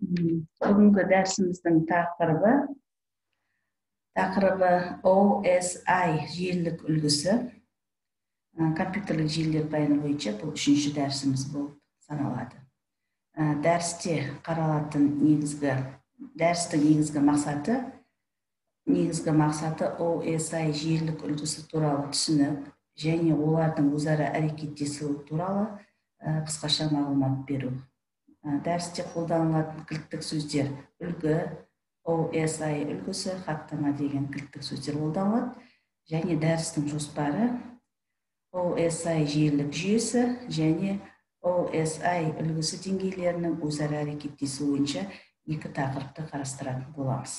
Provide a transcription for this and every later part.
Бүгінгі дәрісіміздің тақырыбы OSI желілік үлгісі. Компьютерлік желілер пәні бойынша бұл 3-ші дәрісіміз болып саналады. Дәрісте қаралатын дәрістің негізгі мақсаты OSI желілік үлгісі туралы түсінік және олардың өзара әрекеттесуі туралы қысқаша мағлұмат беру. Дәрісте қолданылатын кілттік сөздер үлгі, OSI үлгісі, хаттама деген кілттік сөздер қолданылады. Және дәрістің жоспары OSI желілік жүйесі және OSI үлгісі деңгейлерінің өзара әрекеттесуі бойынша 2 тақырыпты қарастыратын боламыз.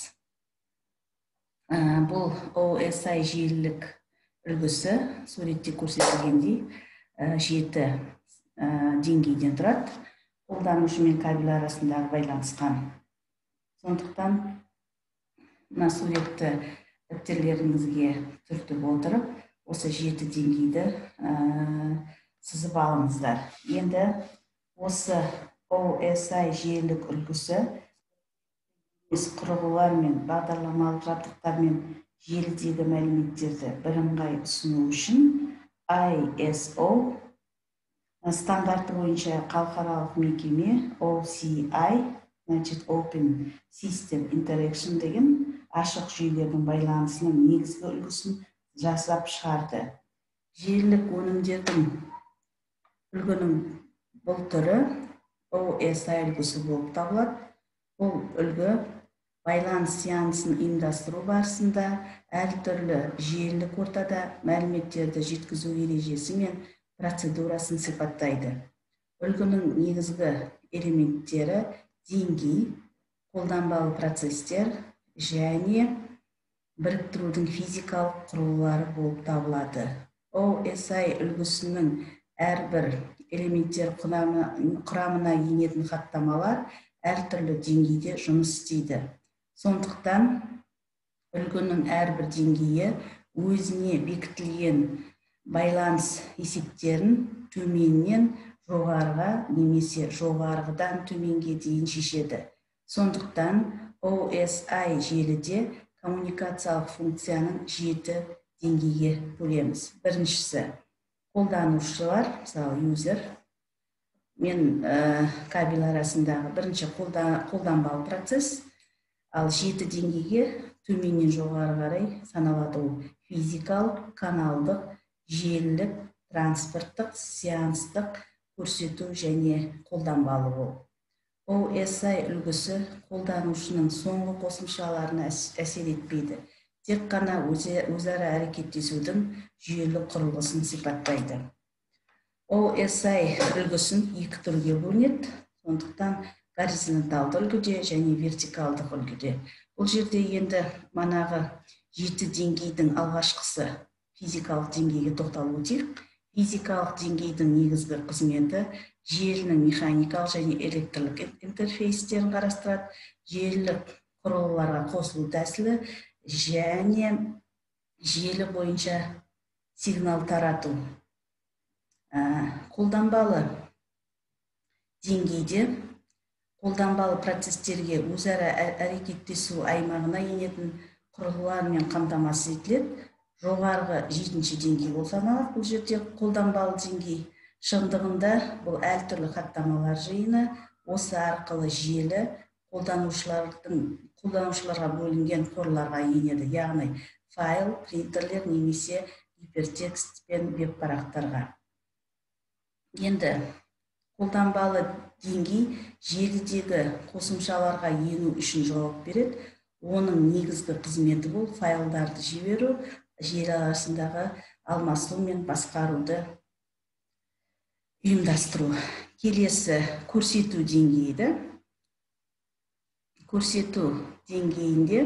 Бұл OSI желілік үлгісі суретте көрсетілгендей 7 деңгейден тұрады. Қолданушы мен кабель арасындағы байланысқан. Сондықтан мына суретті дәптерлеріңізге түртіп отырып, осы 7 деңгейді сызып алыңыздар. Енді осы OSI желілік үлгісі құрылғылар мен бағдарламалық жабдықтар мен желідегі мәліметтерді бірыңғай ұсыну үшін ISO стандарты бойынша халықаралық мекеме OCI, Open System Interaction деген ашық жүйелердің байланысының негізгі үлгісін жасап шығарды. Желілік өнімдердің үлгінің бұл түрі OSI үлгісі болып табылады. Бұл үлгі байланыс сеансын ұйымдастыру барысында әртүрлі желілік ортада мәліметтерді жеткізу ережесі мен процедурасын сипаттайды. Үлгінің негізгі элементтері деңгей, қолданбалы процестер және біріктірудің физикалық құрылғылары болып табылады. OSI үлгісінің әрбір элементтер құрамына енетін хаттамалар әртүрлі деңгейде жұмыс істейді. Сондықтан үлгінің әрбір деңгейі өзіне бекітілген байланыс есептерін төменнен жоғарыға немесе жоғарғыдан төменге дейін шешеді. Сондықтан OSI желіде коммуникациялық функцияның 7 деңгейге бөлеміз. Біріншісі қолданушылар, мысалы user мен кабель арасындағы бірінші қолданбалы процесс, ал 7 деңгейге төменнен жоғары қарай саналады. Ол физикалық, каналдық, желілік, транспорттық, сеанстық, көрсету және қолданбалы бол. OSI үлгісі қолданушының соңғы қосымшаларына әсер етпейді. Тек қана өзара әрекеттесудің жүйелік құрылғысын сипаттайды. OSI үлгісін 2 түрге бөлінеді. Сондықтан горизонталды үлгіде және вертикалдық үлгіде. Бұл жерде енді манағы 7 деңгейдің алғашқысы физикалық деңгейге тоқталып өтейік. Физикалық деңгейдің негізгі қызметі желінің механикалық және электрлік интерфейстерін қарастырады, желілік құрылғыларға қосылу тәсілі және желі бойынша сигнал тарату. Қолданбалы деңгейде қолданбалы процестерге өзара әрекеттесу аймағына енетін құрылғылармен қамтамасыз етіледі. Жоғарғы 7-ші деңгей болып саналады. Бұл жерде қолданбалы деңгей шындығында бұл әртүрлі хаттамалар жиыны. Осы арқылы желі қолданушыларға бөлінген қорларға енеді, яғни файл, принтерлер немесе гипертекст пен веб парақтарға. Енді қолданбалы деңгей желідегі қосымшаларға ену үшін жауап береді. Оның негізгі қызметі бұл файлдарды жіберу, желі арасындағы алмасу мен басқаруды ұйымдастыру. Келесі көрсету деңгейі. Көрсету деңгейінде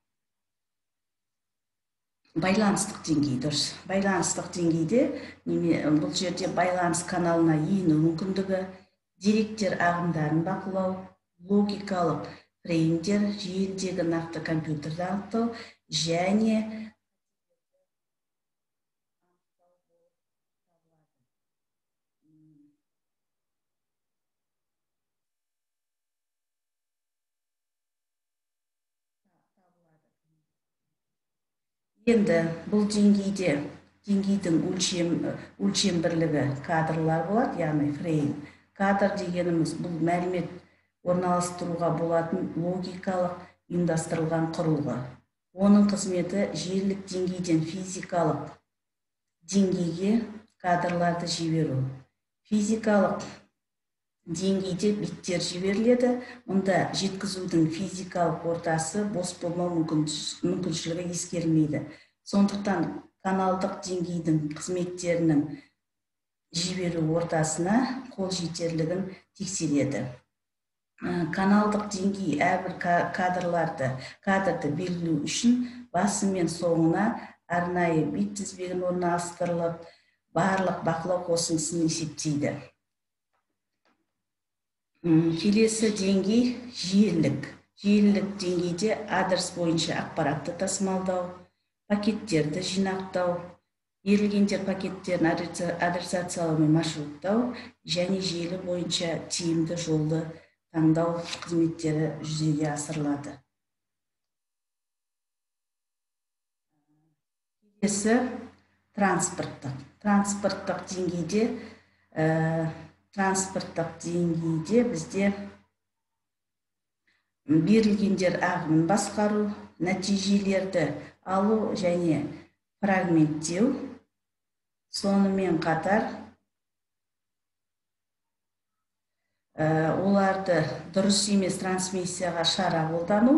байланыстық деңгей дұрыс. Байланыстық деңгейде бұл жерде байланыс каналына ену мүмкіндігі, деректер ағымдарын бақылау, логикалық фреймдер, желідегі нақты компьютерді анықтау және Енді бұл деңгейдің өлшем бірлігі кадрлар болады, яғни фрейм. Кадр дегеніміз бұл мәлімет орналастыруға болатын логикалық ұйымдастырылған құрылғы. Оның қызметі желілік деңгейден физикалық деңгейге кадрларды жіберу. Физикалық деңгейде биттер жіберіледі. Мұнда жеткізудің физикалық ортасы бос болмау мүмкіншілігі ескерілмейді. Сондықтан каналдық деңгейдің қызметтерінің жіберу ортасына қол жетерлігін тексереді. Каналдық деңгей әрбір кадрды белгілеу үшін басы мен соңына арнайы бит тізбегін орналастырылып, барлық бақылау қосындысын есептейді. Келесі деңгей желілік. Желілік деңгейде адрес бойынша ақпаратты тасымалдау, пакеттерді жинақтау, берілгендер пакеттерін адресациялау мен маршруттау және желі бойынша тиімді жолды таңдау қызметтері жүзеге асырылады. Келесі транспорттық деңгейде бізде берілгендер ағымын басқару, нәтижелерді алу және фрагменттеу, сонымен қатар оларды дұрыс емес трансмиссияға шара қолдану,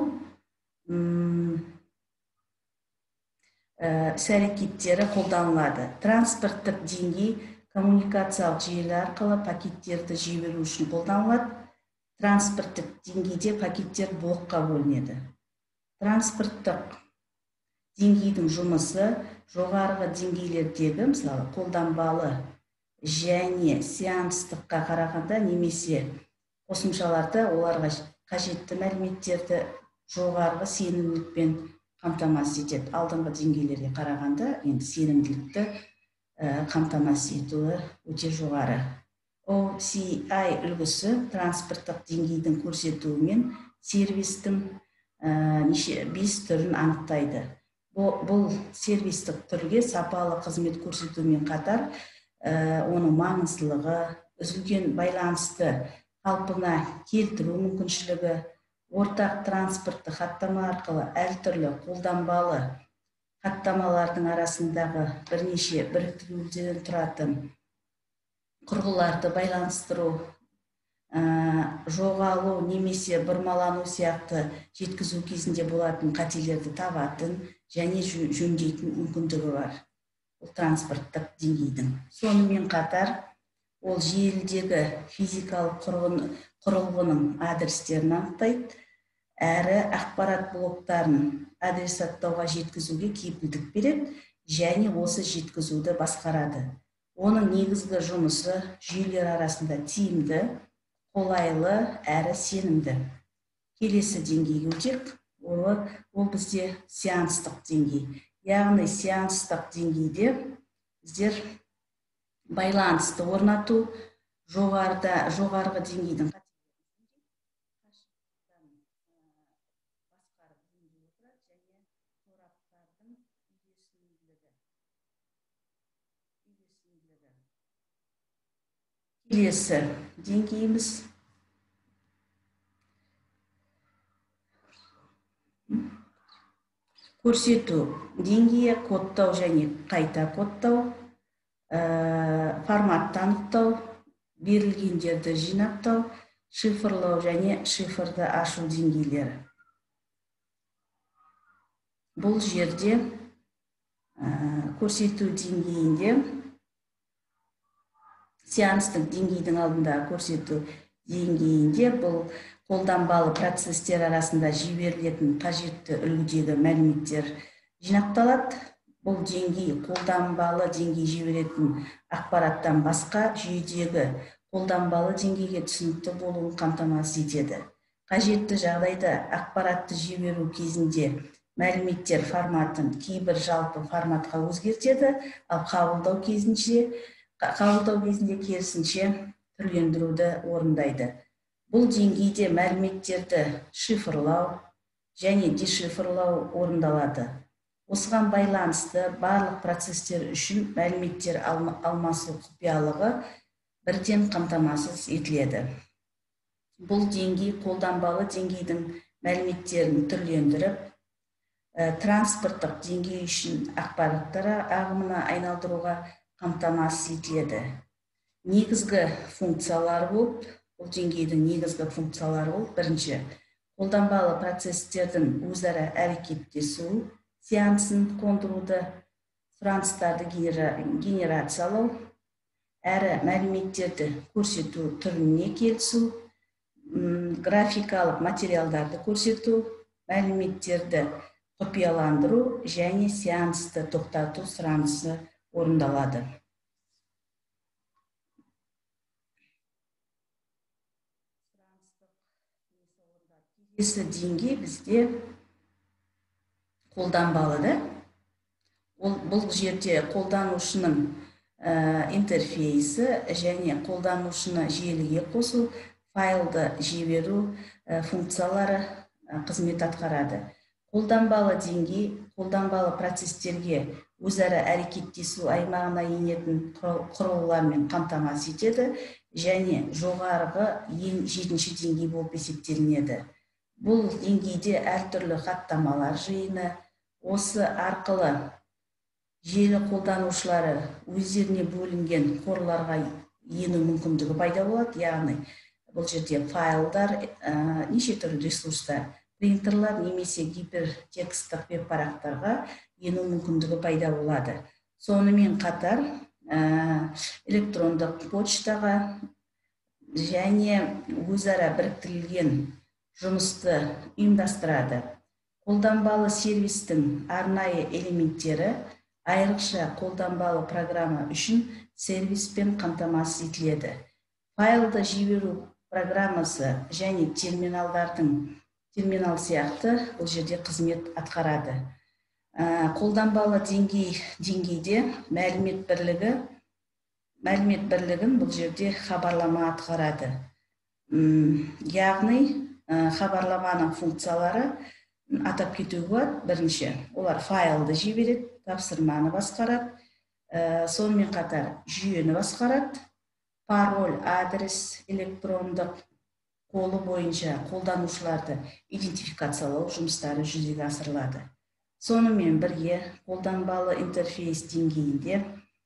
іс-әрекеттері қолданылады. Транспорттық деңгей коммуникациялық желі арқылы пакеттерді жіберу үшін қолданылады. Транспорттық деңгейде пакеттер блокқа бөлінеді. Транспорттық деңгейдің жұмысы жоғарғы деңгейлердегі, мысалы, қолданбалы және сеанстыққа қарағанда немесе қосымшаларда оларға қажетті мәліметтерді жоғарғы сенімділікпен қамтамасыз етеді. Алдыңғы деңгейлерге қарағанда енді сенімділікті қамтамасыз етуі өте жоғары. OCI үлгісі транспорттық деңгейдің көрсетуімен сервистің 5 түрін анықтайды. Бұл сервистік түрге сапалы қызмет көрсетумен қатар оның маңыздылығы, үзілген байланысты қалпына келтіру мүмкіншілігі, ортақ транспортты хаттама арқылы әртүрлі қолданбалы хаттамалардың арасындағы бірнеше біріктірулерден тұратын құрылғыларды байланыстыру, жоғалу немесе бұрмалану сияқты жеткізу кезінде болатын қателерді табатын және жөндейтін мүмкіндігі бар. Бұл транспорттық деңгейдің. Сонымен қатар ол желідегі физикалық құрылғының адрестерін анықтайды, әрі ақпарат блоктарын адресаттауға жеткізуге кепілдік береді және осы жеткізуді басқарады. Оның негізгі жұмысы жүйелер арасында тиімді, қолайлы әрі сенімді. Келесі деңгейге өтейік. Ол бізде сеанстық деңгей. Яғни сеанстық деңгейде біздер байланысты орнату, жоғарғы деңгейдің келесі деңгейіміз көрсету деңгейі, кодтау және қайта кодтау, форматты анықтау, берілгендерді жинақтау, шифрлау және шифрды ашу деңгейлері. Бұл жерде көрсету деңгейінде сеанстық деңгейдің алдында көрсету деңгейінде бұл қолданбалы процестер арасында жіберілетін қажетті үлгідегі мәліметтер жинақталады. Бұл деңгей қолданбалы деңгей жіберетін ақпараттан басқа жүйедегі қолданбалы деңгейге түсінікті болуын қамтамасыз етеді. Қажетті жағдайда ақпаратты жіберу кезінде мәліметтер форматын кейбір жалпы форматқа өзгертеді, ал қабылдау кезінде керісінше түрлендіруді орындайды. Бұл деңгейде мәліметтерді шифрлау және дешифрлау орындалады. Осыған байланысты барлық процесстер үшін мәліметтер алмасу құпиялығы бірден қамтамасыз етіледі. Бұл деңгей қолданбалы деңгейдің мәліметтерін түрлендіріп, транспорттық деңгей үшін ақпараттар ағымына айналдыруға қамтамасыз етіледі. Негізгі функциялар болып, бұл деңгейдің негізгі функциялары болып, бірінші, қолданбалы процесстердің өзара әрекеттесу сеансын қондыруды, сұраныстарды генерациялау, әрі мәліметтерді көрсету түріне келісу, графикалық материалдарды көрсету, мәліметтерді құпияландыру және сеансты тоқтату сұранысы орындалады. Келесі деңгей бізде қолданбалы. Бұл жерде қолданушының интерфейсі және қолданушыны желіге қосу, файлды жіберу функциялары қызмет атқарады. Қолданбалы деңгей қолданбалы процестерге өзара әрекеттесу аймағына енетін құрылғылармен қамтамасыз етеді және жоғарғы ең 7-ші деңгей болып есептелінеді. Бұл деңгейде әртүрлі хаттамалар жиыны, осы арқылы желі қолданушылары өздеріне бөлінген қорларға ену мүмкіндігі пайда болады, яғни бұл жерде файлдар, неше түрлі ресурстар, принтерлар немесе гипертекстік веб-парақтарға ену мүмкіндігі пайда болады. Сонымен қатар электрондық почтаға және өзара біріктірілген жұмысты ұйымдастырады. Қолданбалы сервистің арнайы элементтері айрықша қолданбалы программа үшін сервиспен қамтамасыз етіледі. Файлды жіберу программасы және терминал сияқты бұл жерде қызмет атқарады. Қолданбалы деңгейде мәлімет бірлігін бұл жерде хабарлама атқарады. Яғни хабарламаның функциялары атап кетуге болады. Бірінші, олар файлды жібереді, тапсырманы басқарады, сонымен қатар жүйені басқарады, пароль, адрес, электрондық қолы бойынша қолданушыларды идентификациялау жұмыстары жүзеге асырылады. Сонымен бірге қолданбалы интерфейс деңгейінде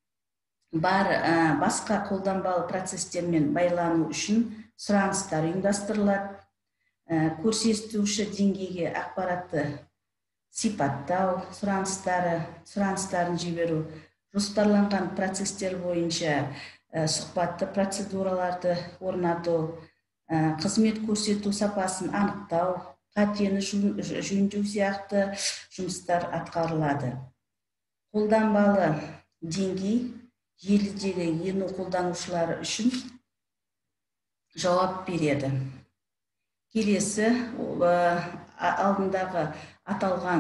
басқа қолданбалы процестермен байлану үшін сұраныстар ұйымдастырылады. Көрсетуші деңгейге ақпаратты сипаттау, сұраныстарын жіберу, жоспарланған процестер бойынша сұхбатты процедураларды орнату, қызмет көрсету сапасын анықтау, қатені жөндеу сияқты жұмыстар атқарылады. Қолданбалы деңгей желідегі ену қолданушылары үшін жауап береді. Келесі алдындағы аталған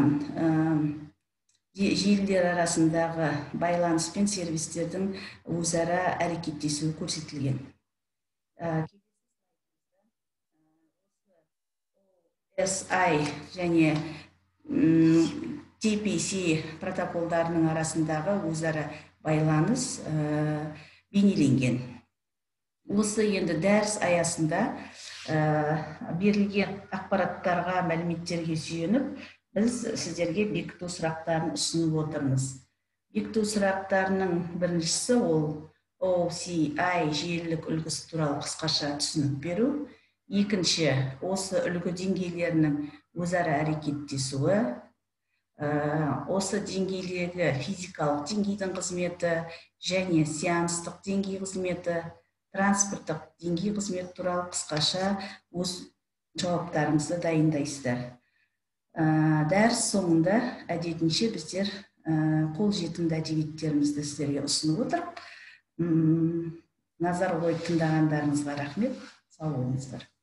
желілер арасындағы байланыс пен сервистердің өзара әрекеттесуі көрсетілген. OSI және TPC протоколдарының арасындағы өзара байланыс бейнеленген. Осы енді дәріс аясында берілген ақпараттарға, мәліметтерге сүйеніп, біз сіздерге бекіту сұрақтарын ұсынып отырмыз. Бекіту сұрақтарының біріншісі ол OCI желілік үлгісі туралы қысқаша түсінік беру. Екінші, осы үлгі деңгейлерінің өзара әрекеттесуі, осы деңгейлегі физикалық деңгейдің қызметі және сеанстық деңгей қызметі, транспорттық деңгей қызметі туралы қысқаша өз жауаптарыңызды дайындайсыздар. Дәріс соңында әдетінше біздер қолжетімді әдебиеттерімізді сіздерге ұсынып отырып, назар қойып тыңдағандарыңызға рахмет. Сау болыңыздар.